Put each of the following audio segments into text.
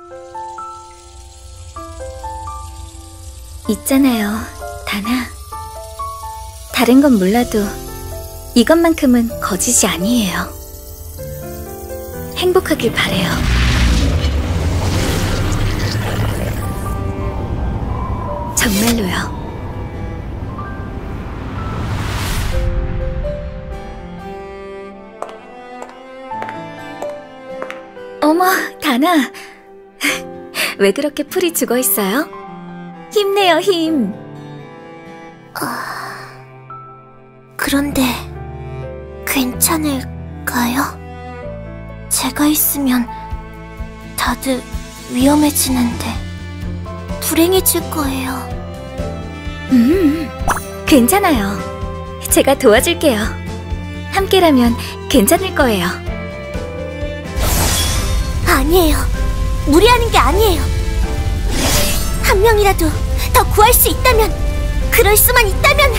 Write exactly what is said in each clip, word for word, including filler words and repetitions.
있잖아요, 다나. 다른 건 몰라도 이것만큼은 거짓이 아니에요. 행복하길 바래요. 정말로요. 어머, 다나. 왜 그렇게 풀이 죽어있어요? 힘내요, 힘. 아... 그런데 괜찮을까요? 제가 있으면 다들 위험해지는데 불행해질 거예요. 음, 괜찮아요. 제가 도와줄게요. 함께라면 괜찮을 거예요. 아니에요. 무리하는 게 아니에요. 한 명이라도 더 구할 수 있다면, 그럴 수만 있다면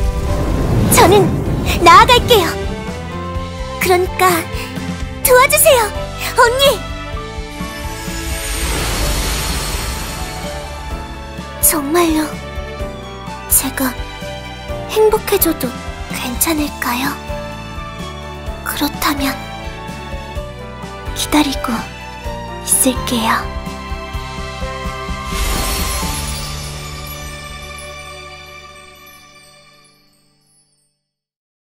저는 나아갈게요. 그러니까 도와주세요, 언니. 정말로 제가 행복해져도 괜찮을까요? 그렇다면 기다리고 있을게요.